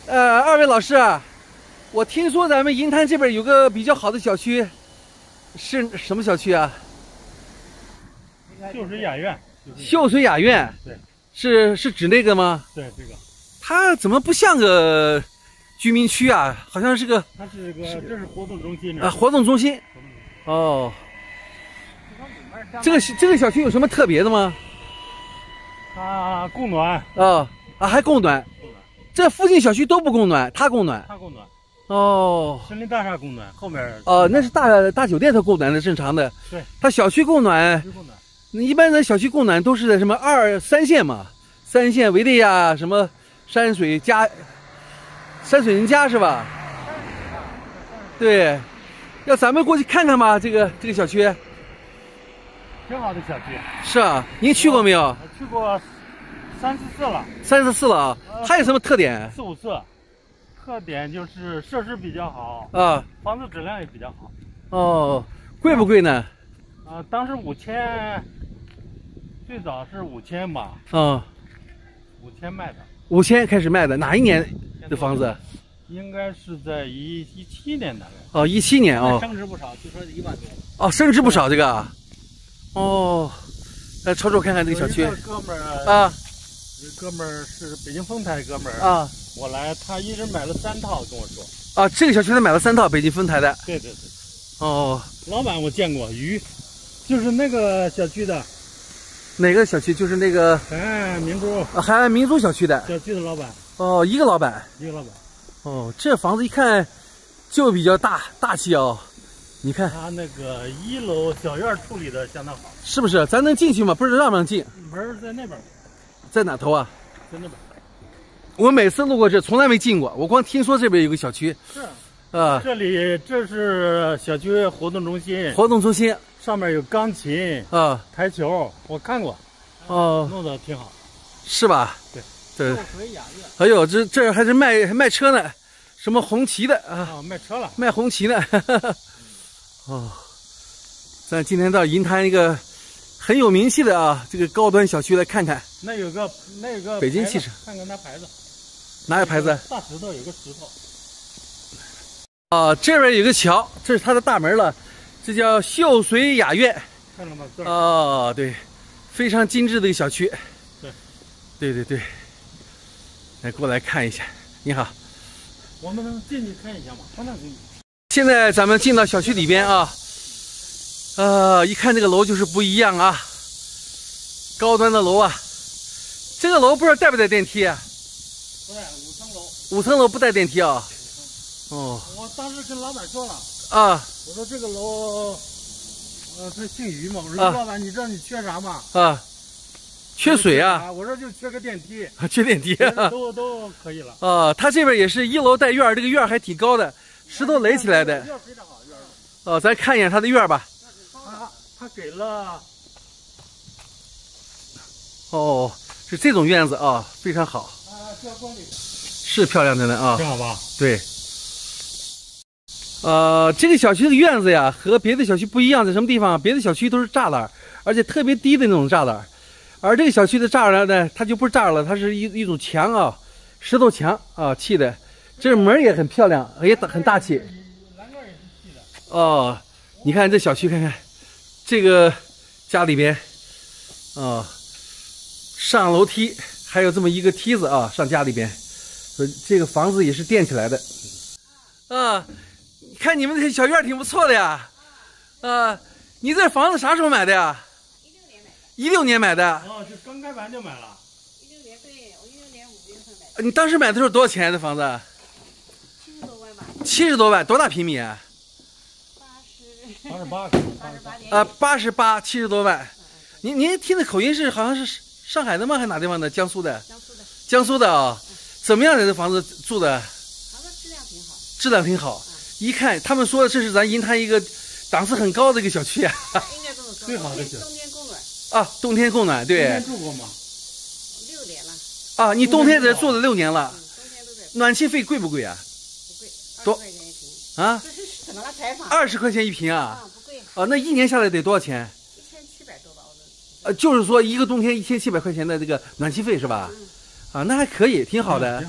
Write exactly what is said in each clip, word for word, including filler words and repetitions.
呃，二位老师啊，我听说咱们银滩这边有个比较好的小区，是什么小区啊？ 秀水雅苑。 秀水雅苑。 对。 是是指那个吗？ 对，这个。它怎么不像个居民区啊？好像是个。 它是个，这是活动中心啊，活动中心。哦。这个这个小区有什么特别的吗？ 它供暖。 啊啊，还供暖。 供暖。这附近小区都不供暖，它供暖。 它供暖。 哦。 森林大厦供暖，后面。 哦，那是大大酒店它供暖的，正常的。 对。 它小区供暖。 供暖。 一般的小区供暖都是在什么二三线嘛，三线维利亚什么山水家、山水人家是吧？对，要咱们过去看看吧，这个这个小区。 挺好的小区。 是啊，您去过没有？ 我去过三四次了。 三四次了啊？它有什么特点？ 四五次。特点就是设施比较好啊， 房子质量也比较好。 哦，贵不贵呢？ 啊，当时五千。最早是五千吧， 嗯， 五千卖的， 五千开始卖的，哪一年的房子？ 应该是在一一七年的。 哦，一七年哦。 升值不少，据说一万多。 哦，升值不少这个。哦，来瞅瞅看看这个小区。 哥们儿啊， 这哥们儿是北京丰台哥们儿啊， 我来，他一人买了三套，跟我说。 啊，这个小区他买了三套北京丰台的。 对对对。 哦， 老板我见过，鱼，就是那个小区的。 哪个小区？就是那个海岸明珠啊，海岸明珠小区的小区的老板。 哦，一个老板， 一个老板。 哦，这房子一看就比较大大气哦。你看他那个一楼小院处理的相当好， 是不是？咱能进去吗？不是让不让进？ 门在那边。 在哪头啊？ 在那边。 我每次路过这，从来没进过，我光听说这边有个小区。 是。 啊， 这里这是小区活动中心。 活动中心。 上面有钢琴啊， 台球，我看过， 哦， 弄得挺好， 是吧？ 对， 对。 秀水雅苑。 哎呦，这这还是卖卖车呢，什么红旗的啊？ 哦，卖车了， 卖红旗呢。哦，咱今天到银滩一个很有名气的啊，这个高端小区来看看。 那有个那有个北京汽车， 看看那牌子， 哪有牌子？ 大石头有个石头。 啊，这边有个桥，这是它的大门了。这叫秀水雅苑， 看了吗？ 哦，对，非常精致的一个小区。 对， 对对对，来过来看一下。你好， 我们能进去看一下吗？从哪进去？ 现在咱们进到小区里边啊，呃，一看这个楼就是不一样啊，高端的楼啊。这个楼不知道带不带电梯啊？ 不带，五层楼。 五层楼不带电梯啊？哦。 我当时跟老板说了。 啊。 我说这个楼，呃，他姓于嘛。我说老板，你知道你缺啥吗？ 啊，缺水啊。 我说就缺个电梯。 缺电梯。 都都可以了。 啊，他这边也是一楼带院，这个院还挺高的，石头垒起来的。 院非常好，院。 哦，咱看一眼他的院吧。 他他给了。 哦，是这种院子啊，非常好。 啊，这光里。 是漂亮的呢啊。 挺好吧？ 对。呃，这个小区的院子呀，和别的小区不一样，在什么地方？别的小区都是栅栏，而且特别低的那种栅栏，而这个小区的栅栏呢，它就不是栅栏，它是一一种墙啊，石头墙啊砌的。这门也很漂亮，也很大气。 栏杆也是砌的。 哦，你看这小区，看看这个家里边，啊，上楼梯还有这么一个梯子啊，上家里边，所以这个房子也是垫起来的。啊。看你们这小院挺不错的呀，啊，你这房子啥时候买的呀？ 一六年买的。 一六年买的。 哦，就刚开盘就买了。 一六年，对，我一六年五月份买的。 你当时买的时候多少钱？这房子？ 七十多万吧。 七十多万，多大平米啊？ 八十。 八十八。 八十八点。 啊，八十八，七十多万。您您听的口音是好像是上海的吗？还是哪地方的？江苏的。 江苏的。 江苏的啊，怎么样的这房子住的？ 房子质量挺好。 质量挺好。一看，他们说这是咱银滩一个档次很高的一个小区啊。 应该这么说。 最好的小区。 冬天供暖。 啊，冬天供暖，对。 冬天住过吗？ 六年了。 啊，你冬天在这住了六年了。 嗯，冬天都在。 暖气费贵不贵啊？ 不贵， 多二十块钱一平。 啊？ 这是怎么了采访？ 二十块钱一平啊？ 啊，不贵。 啊，那一年下来得多少钱？ 一千七百多吧，我呃，就是说一个冬天一千七百块钱的这个暖气费是吧？ 嗯。 啊，那还可以，挺好的。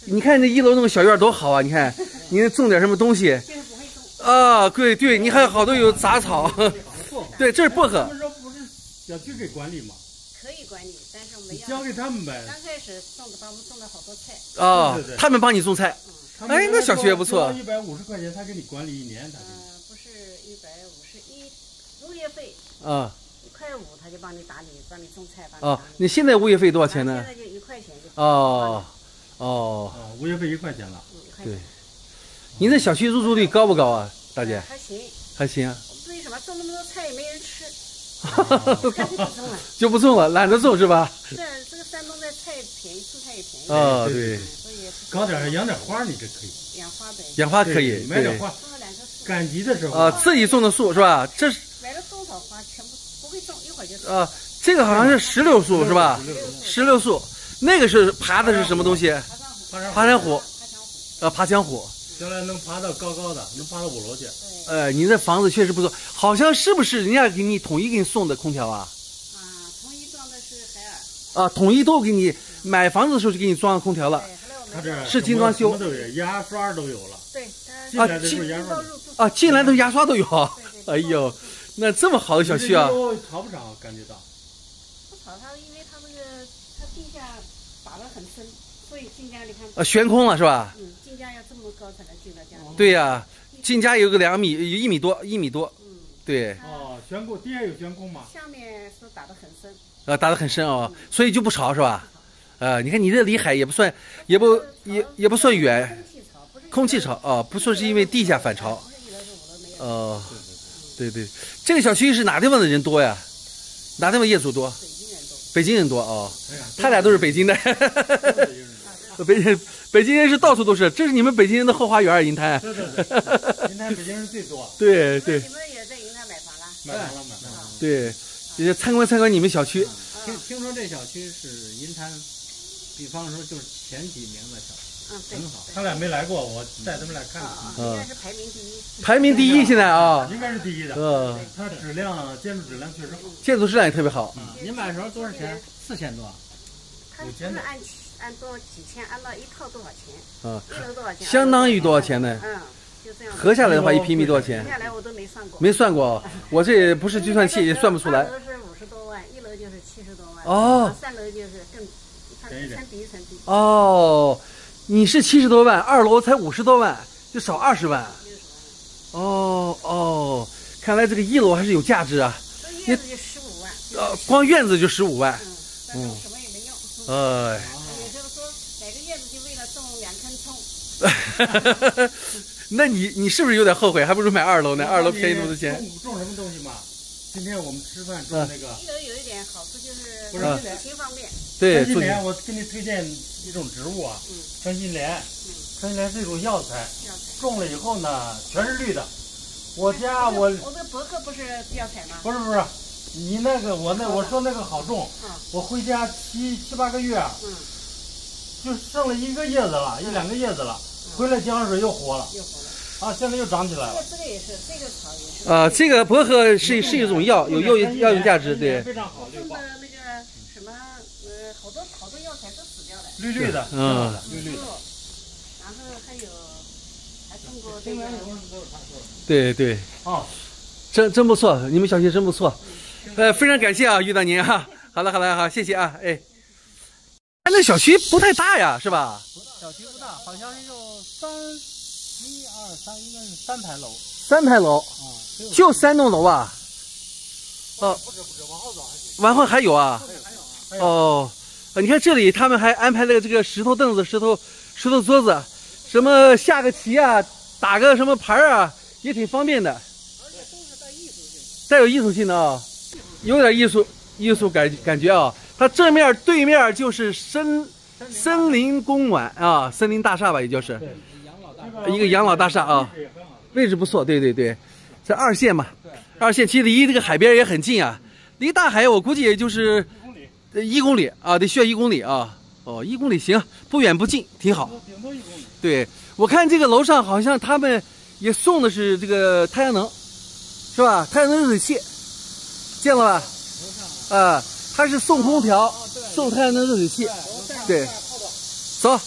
你看这一楼那个小院多好啊！你看，你种点什么东西？ 就是不会种。 啊，对对，你还有好多有杂草。对，这是薄荷。 他们说不是小区给管理吗？ 可以管理，但是我们要交给他们呗。 刚开始种的，帮我们种了好多菜。 哦， 对对对他们帮你种菜。 他们哎，那小区也不错。 一百五十块钱，他给你管理一年，他嗯、呃，不是一百五十一，物业费。 啊。 一块五，他就帮你打理，帮你种菜，帮你哦，你现在物业费多少钱呢？ 现在就一块钱就。 哦，哦。 哦，物业费一块钱了。 嗯，一块钱。 对。您这小区入住率高不高啊，大姐？ 还行。 还行。 为什么种那么多菜也没人吃？ 哦、 干脆不种了。 就不种了，懒得种是吧？ 是，这个山东的菜便宜，蔬菜也便宜。 哦，对。 所以搞点养点花，你这可以。 养花呗。 养花可以， 买点花。 种了两棵树。 赶集的时候。 啊，自己种的树是吧？这是。 买了多少花，全部不会种，一会儿就。 啊，这个好像是石榴树是吧？石榴树，那个是爬的是什么东西？爬山虎。呃，爬墙虎。 将来能爬到高高的，能爬到五楼去。 呃，你这房子确实不错，好像是不是人家给你统一给你送的空调啊？ 啊，统一装的是海尔。 啊，统一都给你买房子的时候就给你装空调了。 他这是精装修， 什么都有，牙刷都有了。 对， 进来的时候牙刷啊，进来的牙刷都有。哎呦，那这么好的小区啊！ 吵不吵？感觉到？ 不吵，它因为它那个它地下打得很深，所以进家你看。 啊，悬空了是吧？ 嗯，进家要这么高才能进到家里。 对呀、啊，进家有个两米，有一米多，一米多。 嗯， 对。 哦，悬空，地下有悬空吗？ 下面是打得很深。 啊，打得很深哦，所以就不潮是吧？呃，你看你这离海也不算，也不也也不算远。空气潮啊，不说是因为地下反潮。哦，对对，这个小区是哪地方的人多呀？哪地方业主多？北京人多。北京人多哦，他俩都是北京的。北京北京人是到处都是，这是你们北京人的后花园，银滩。 对对对，银滩北京人最多。 对对。 你们也在银滩买房了？ 买房了，买房了。 对，也参观参观你们小区。 听听说这小区是银滩，比方说就是前几名的小区。 嗯，对， 很好。他俩没来过，我带他们来看看。 应该是排名第一。 排名第一现在啊。 应该是第一的。 嗯。 它质量，建筑质量确实好。 建筑质量也特别好。 嗯。您买的时候多少钱？四千多。 它是按按多几千，按到一套多少钱？ 啊。 一楼多少钱？ 相当于多少钱呢？ 嗯，就这样。 合下来的话，一平米多少钱？ 合下来我都没算过。 没算过，我这也不是计算器，也算不出来。 二楼是五十多万，一楼就是七十多万。 哦。 三楼就是更一层比一层低。 哦。你是七十多万，二楼才五十多万，就少二十万。哦哦，看来这个一楼还是有价值啊。 院子就十五万。 呃，光院子就十五万。 嗯。什么也没用。 哎。 也就是说，买个院子就为了种两棵葱。 那你你是不是有点后悔？还不如买二楼呢，二楼便宜那么多钱。 种种什么东西嘛？今天我们吃饭种那个。 一楼有一点好处就是不是出行方便。 对。 春心莲，我给你推荐一种植物啊。 嗯。 春心莲。春心莲是一种药材。 药材。 种了以后呢，全是绿的。我家我。 我这博客不是药材吗？ 不是不是，你那个我那我说那个好种。嗯。我回家七七八个月。嗯。就剩了一个叶子了，一两个叶子了，回来浇上水又活了。 又活了。 啊，现在又长起来了。 这个也是，这个草也是。 啊，这个薄荷是是一种药，有药药用价值，对。 非常好， 种的那个什么呃，好多好多药材都死掉了。 绿绿的， 嗯， 绿绿的。 然后还有还种过这个。 对对。 哦， 真真不错，你们小区真不错。呃，非常感谢啊，遇到您哈。好了好了好，谢谢啊，哎。哎，那小区不太大呀，是吧？ 小区不大，好像是有三。一二三，应该是三排楼。 三排楼，啊，就三栋楼啊。哦， 不止不止，往后走还行。 往后还有啊？ 还有啊。 哦，你看这里他们还安排了个这个石头凳子、石头石头桌子，什么下个棋啊，打个什么牌啊，也挺方便的。 而且都是带艺术性， 带有艺术性的啊，有点艺术艺术感感觉啊。它正面对面就是森森林公园啊，森林大厦吧，也就是。 对。 一个养老大厦啊，位置不错，对对对，在二线嘛，二线其实离这个海边也很近啊，离大海我估计也就是一公里啊，得需要一公里啊，哦，一公里行，不远不近，挺好。对，我看这个楼上好像他们也送的是这个太阳能，是吧？太阳能热水器，见了吧？啊，它是送空调，送太阳能热水器，对，走。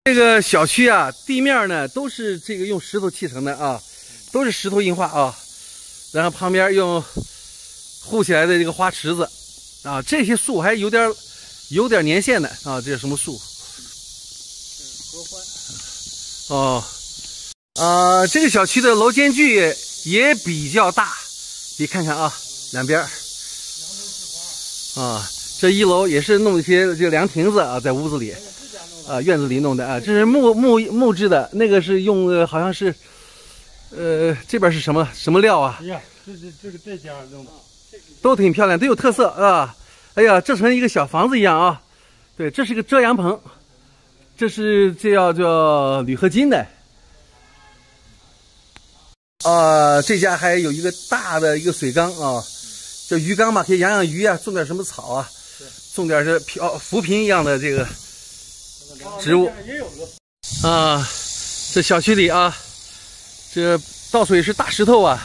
这个小区啊，地面呢都是这个用石头砌成的啊，都是石头硬化啊，然后旁边用护起来的这个花池子啊，这些树还有点有点年限的啊，这是什么树？ 合欢。 哦，啊，这个小区的楼间距也比较大，你看看啊，两边啊，这一楼也是弄一些这个凉亭子啊，在屋子里。啊，院子里弄的啊，这是木木木质的，那个是用的好像是，呃，这边是什么什么料啊？ 哎呀，这这这个这家弄的都挺漂亮，都有特色啊！哎呀，这成一个小房子一样啊！对，这是个遮阳棚，这是这叫叫铝合金的。啊，这家还有一个大的一个水缸啊，叫鱼缸嘛，可以养养鱼啊，种点什么草啊，种点这漂浮萍一样的这个。植物啊，这小区里啊，这到处也是大石头啊。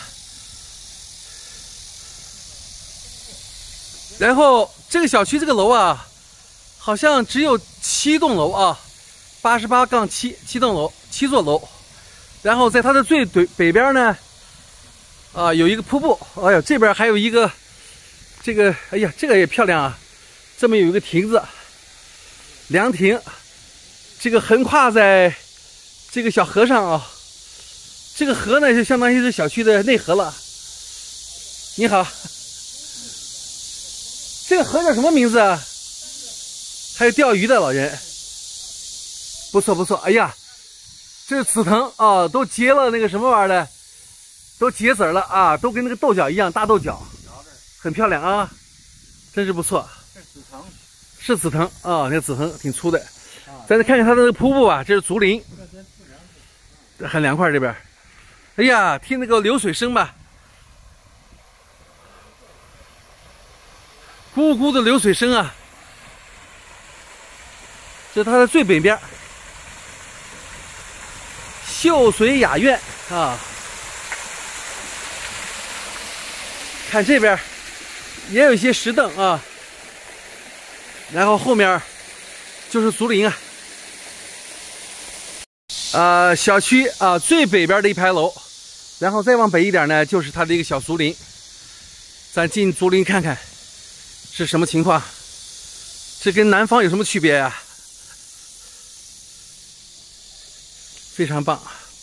然后这个小区这个楼啊，好像只有七栋楼啊，八十八杠七七栋楼，七座楼。然后在它的最北北边呢，啊有一个瀑布，哎呀，这边还有一个这个，哎呀，这个也漂亮啊，这么有一个亭子，凉亭。这个横跨在这个小河上啊，这个河呢就相当于是小区的内河了。你好，这个河叫什么名字啊？还有钓鱼的老人，不错不错。哎呀，这是紫藤啊，都结了那个什么玩意儿的，都结籽了啊，都跟那个豆角一样，大豆角，很漂亮啊，真是不错。 是紫藤， 是紫藤啊，那个紫藤挺粗的。咱再看看它的那个瀑布啊，这是竹林，很凉快这边。哎呀，听那个流水声吧，咕咕的流水声啊。这是它的最北边，秀水雅苑啊。看这边也有一些石凳啊，然后后面就是竹林啊。呃，小区啊、呃、最北边的一排楼，然后再往北一点呢，就是它的一个小竹林。咱进竹林看看是什么情况，这跟南方有什么区别呀、啊？非常棒。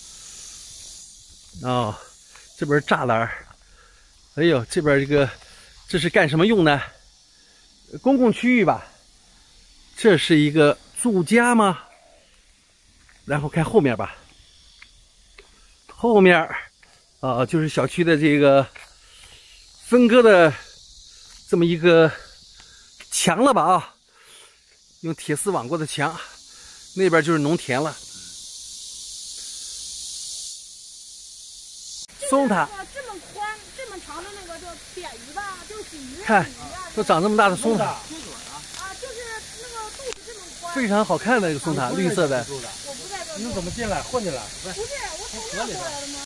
哦，这边栅栏，哎呦，这边这个这是干什么用呢？公共区域吧？这是一个住家吗？然后看后面吧，后面啊、呃、就是小区的这个分割的这么一个墙了吧啊，用铁丝网过的墙，那边就是农田了。松塔这么宽、这么长的那个叫扁鱼吧，就是鲫鱼。 看，都长这么大的松塔， 啊，就是那个肚子这么宽。 非常好看的一个松塔，绿色的。 我不在这。 你怎么进来混进来？ 不是，我从那过来的吗？